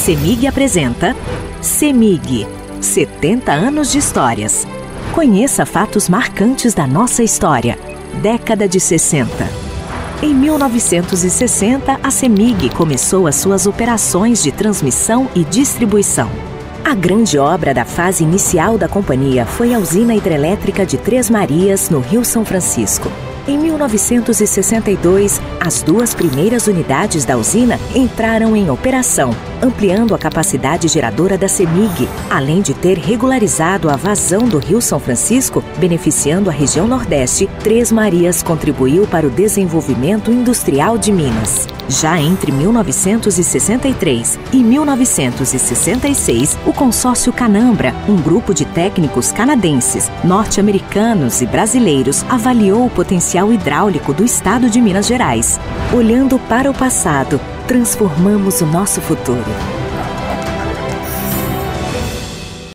CEMIG apresenta CEMIG, 70 anos de histórias. Conheça fatos marcantes da nossa história. Década de 60. Em 1960, a CEMIG começou as suas operações de transmissão e distribuição. A grande obra da fase inicial da companhia foi a usina hidrelétrica de Três Marias, no Rio São Francisco. Em 1962, as duas primeiras unidades da usina entraram em operação, ampliando a capacidade geradora da CEMIG, além de ter regularizado a vazão do Rio São Francisco, beneficiando a região Nordeste. Três Marias contribuiu para o desenvolvimento industrial de Minas. Já entre 1963 e 1966, o consórcio Canambra, um grupo de técnicos canadenses, norte-americanos e brasileiros, avaliou o potencial hidráulico do estado de Minas Gerais. Olhando para o passado, transformamos o nosso futuro.